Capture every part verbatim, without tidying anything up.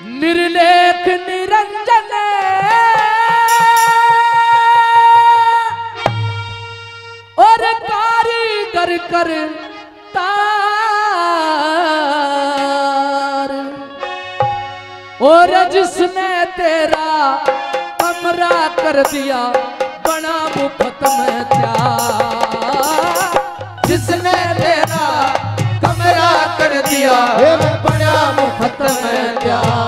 निर्लेख निरंजन और कारीगर कर तार और जिसने तेरा कमरा कर दिया बना मुफ्त में प्यार। जिसने तेरा कमरा कर दिया बड़ा मुफ्त में प्यार।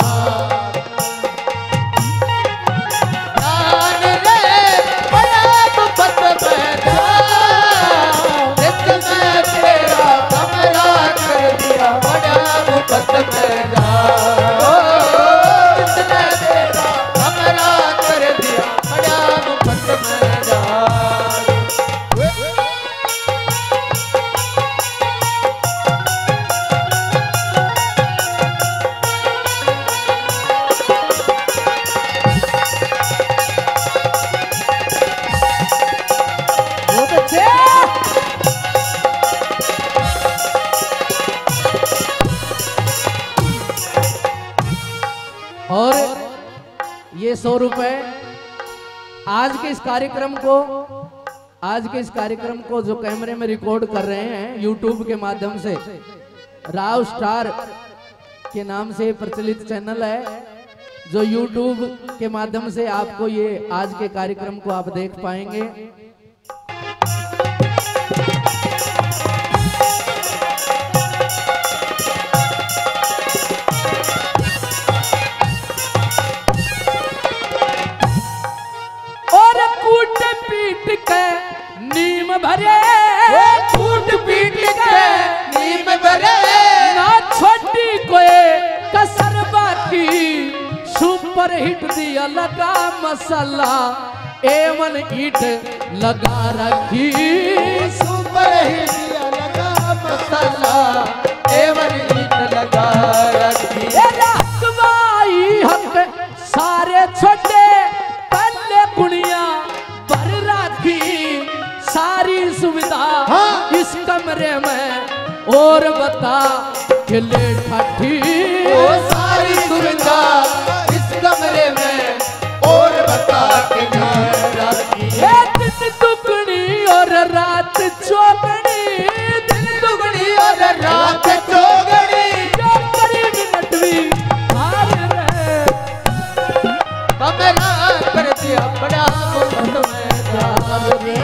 और ये सौ रुपए आज के इस कार्यक्रम को आज के इस कार्यक्रम को जो कैमरे में रिकॉर्ड कर रहे हैं यूट्यूब के माध्यम से, राव स्टार के नाम से प्रचलित चैनल है जो यूट्यूब के माध्यम से आपको ये आज के कार्यक्रम को आप देख पाएंगे। नीम भरे कूट पीट के नीम भरे ना छोटी कोई कसर बाकी। सुपर हिट दिया लगा मसाला एवन ईट लगा रखी। सुपर हिट दिया लगा मसाला एवन ईट लगा रखी। हक सारे छोटे पल्ले कुड़िया भर रखी। सारी सुविधा हाँ? इस कमरे में और बता खिले ठाठी। वो सारी सुविधा इस कमरे में और बता के दिन दुगनी और रात चौगनी। दिन दुगनी और रात चौगनी जो करी मिनट भी हार रहे। कमरा कर दिया बड़ा मुफ्त में प्यार में।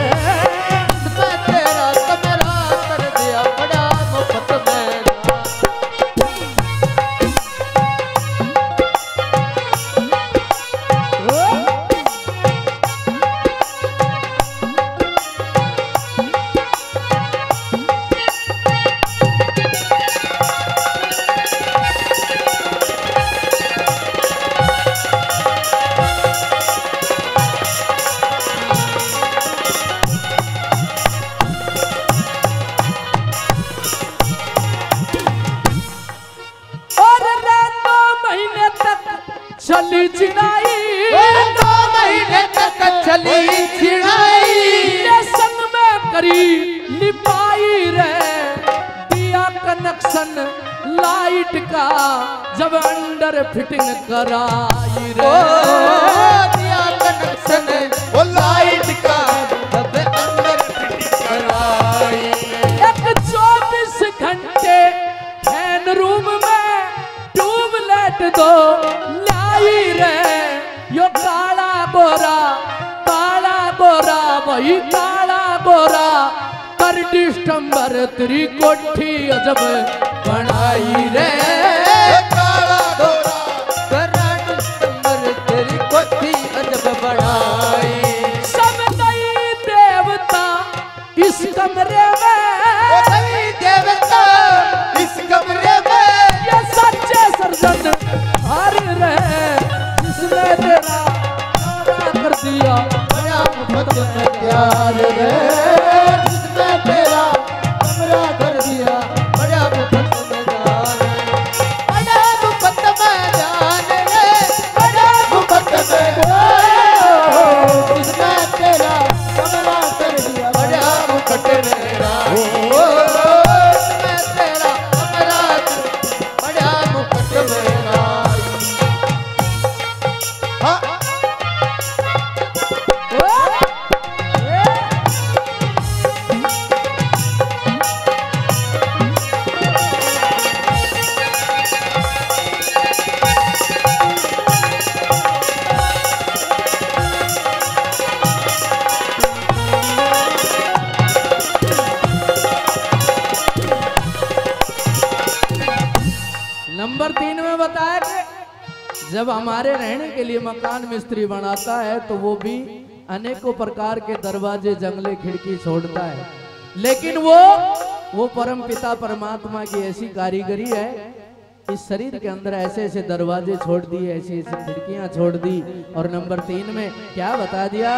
चली चिड़ाई दो महीने तक चली चिड़ाई। संग में करी लिपाई रे दिया कनेक्शन लाइट का जब अंडर फिटिंग कराई रे। दिया कनेक्शन वो लाइट का जब अंडर फिटिंग कराई। एक चौबीस घंटे फैन रूम में ट्यूबलाइट दो रे। यो काला गोरा काला गोरा वही काला गोरा कर डिस्टम्बर तेरी कोठी अजब बनाई रे। काला गोरा कर डिस्टम्बर तेरी कोठी अजब बनाई। सब नई देवता इस कमरे में। नई देवता इस कमरे में। ये सच्चे सर्जन हर रहे। जिसने तेरा कमरा कर दिया बड़ा मुफ्त में प्यार रे। जिसने तेरा कमरा कर दिया बड़ा मुफ्त में प्यार। बड़ा मुफ्त में प्यार रे। बड़ा मुफ्त में प्यार। जिसने तेरा कमरा कर दिया बड़ा मुफ्त में प्यार। जिसने तेरा कमरा बड़ा मुफ्त में प्यार। जब हमारे रहने के लिए मकान मिस्त्री बनाता है तो वो भी अनेकों प्रकार के दरवाजे जंगले खिड़की छोड़ता है, लेकिन वो वो परम पिता परमात्मा की ऐसी कारीगरी है, इस शरीर के अंदर ऐसे ऐसे दरवाजे छोड़ दिए, ऐसी ऐसी खिड़कियां छोड़ दी। और नंबर तीन में क्या बता दिया?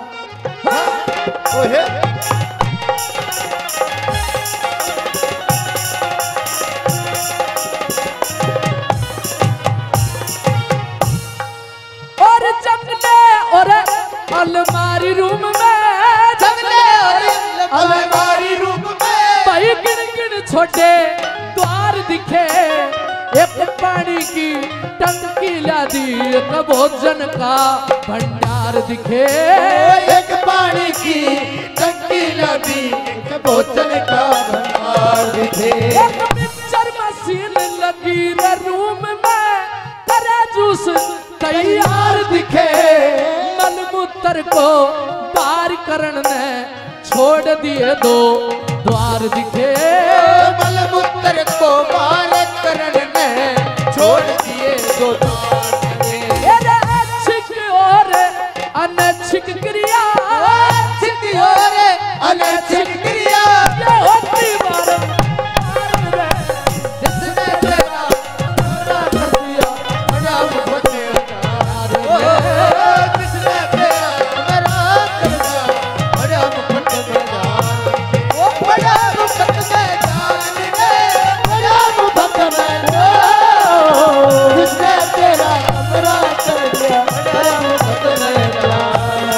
और जंगले और अलमारी रूम में, जंगले और अलमारी रूम में भाई गिन गिन छोटे द्वार दिखे, एक पानी की टंकी ला दी, एक भोजन का भंडार दिखे। एक पानी की टंकी ला दी, एक भोजन का भंडार दिखे। एक मिक्सर मशीन लगी रे रूम में, करे जूस तैयार दिखे। मलमूत्र को पार करने छोड़ दिए दो द्वार दिखे। मलमूत्र को पार करने छोड़ दिए दो द्वार दिखे। अच्छिक और अनैच्छिक क्रिया, अच्छिक और अनैच्छिक क्रिया ये होती बारंबार रे। जिसने तेरा बुरा कर दिया बड़ा मुफ्त में उतार रे। जिसने तेरा बुरा कर दिया बड़ा मुफ्त में जान रे। ओ बड़ा मुफ्त में जान रे, बड़ा मुफ्त में जान। जिसने तेरा बुरा कर दिया बड़ा मुफ्त में जान।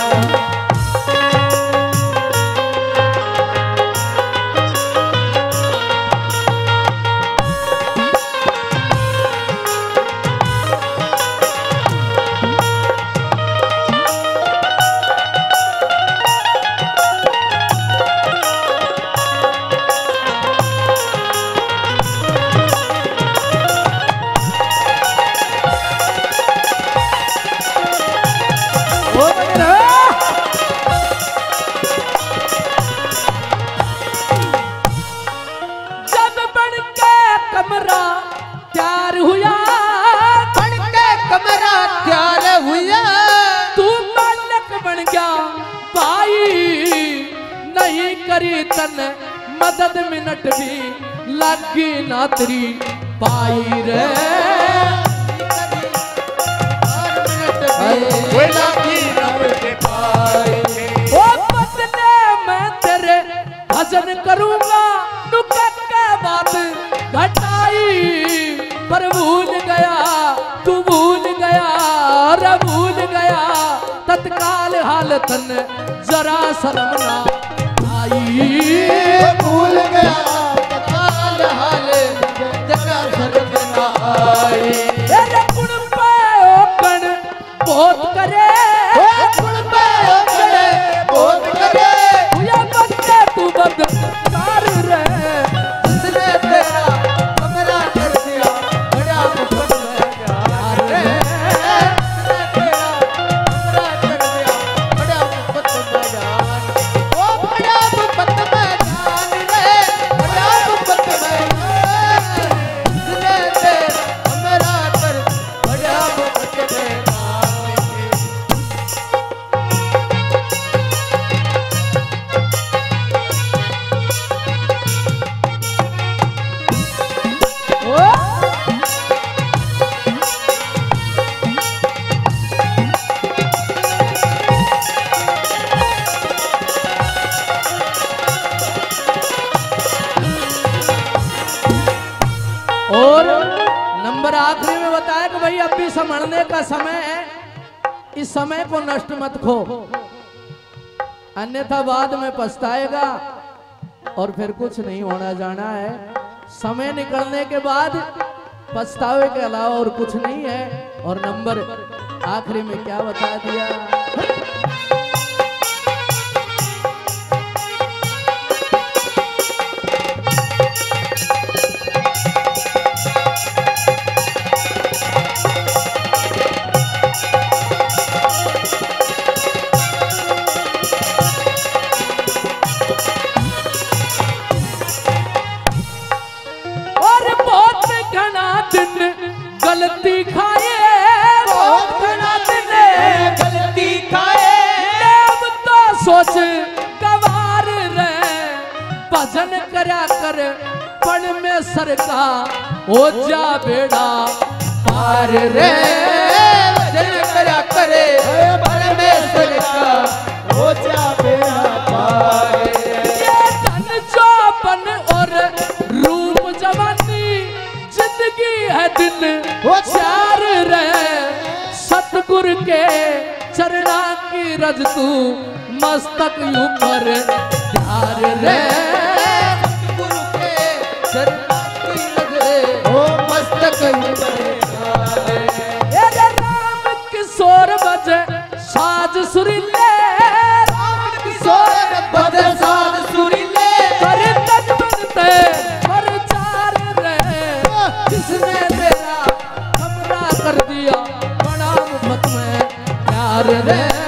जब बन के कमरा तैयार हुआ, बन के कमरा तैयार हुआ, तू मालिक बन गया भाई, नहीं करी तन मदद मिनट भी लगी ना तेरी पाई रे। ओ बदले मैं तेरे भजन करूंगा, नुकत के बात घटाई, पर भूल गया तू भूल गया रे भूल गया, तत्काल हालतन जरा शर्म ना आई। भूल गया तत्काल हाल जरा शर्म ना आई। तेरे गुण पे ओकण बहुत करे, गुण पे ओकण बहुत करे, हुआ बदले तू बदकार रे। जिसने तेरा कमरा कर दिया बड़ा मुफ्त में जान रे। जिसने तेरा कमरा कर दिया बड़ा मुफ्त में जान। ओ बड़ा मुफ्त में जान रे, बड़ा मुफ्त में जान। जिसने तेरा कमरा कर बड़ा मुफ्त में जान। और नंबर आखिरी में बताया कि भाई अब भी संभलने का समय है, इस समय को नष्ट मत खो, अन्यथा बाद में पछताएगा और फिर कुछ नहीं होना जाना है। समय निकलने के बाद पछतावे के अलावा और कुछ नहीं है। और नंबर आखिरी में क्या बता दिया? और बहुत घना दिन गलती खाए, सोच गवार रे भजन करया कर पण में सरका हो जा बेड़ा पार रे भजन करा करे परमेश्वर का हो जा बेड़ा पार। ये धन चौपन और रूप जवानी जिंदगी है दिन चार रे सतगुरु के चरणा की रज तू मस्तक ऊपर ध्यार रे गुरु के चरणा की रज हो मस्तक ऊपर ये रे राम किशोर बजे साज सुरीले राम किशोर बजे साज सुरीले कर तक बनते पर चार रे किसने तेरा हमरा कर दिया बड़ा मुफ्त में प्यार रे।